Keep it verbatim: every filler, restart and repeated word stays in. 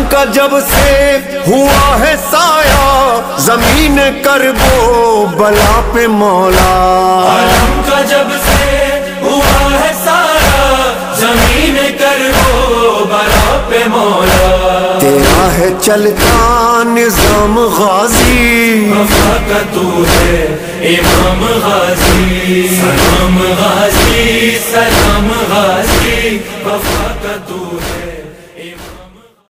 का जब से हुआ है साया, जमीन करबो बला पे मौला। आलम का जब से हुआ है साया, जमीन करबो बला पे मौला। तेरा है चलता निजाम गाजी, वफा का तू है इमाम गाजी। सलाम गाजी, सलाम गाजी, वफा का तू है।